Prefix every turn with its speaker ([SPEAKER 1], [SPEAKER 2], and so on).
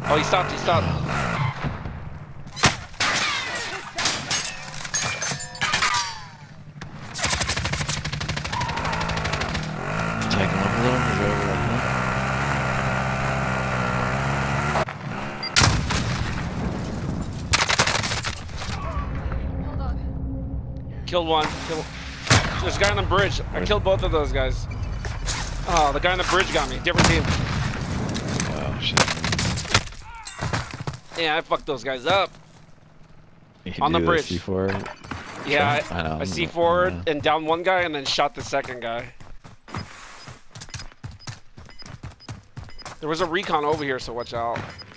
[SPEAKER 1] Oh, he stopped. He stopped.
[SPEAKER 2] Tag him up a little. Is that
[SPEAKER 3] Hold on.
[SPEAKER 1] Killed one. There's a guy on the bridge. I killed both of those guys. Oh, the guy on the bridge got me. Different team.
[SPEAKER 2] Oh shit.
[SPEAKER 1] Yeah, I fucked those guys up.
[SPEAKER 2] You
[SPEAKER 1] On the bridge.
[SPEAKER 2] C4.
[SPEAKER 1] Yeah,
[SPEAKER 2] I know.
[SPEAKER 1] I C4'd and down one guy and then shot the second guy. There was a recon over here, so watch out.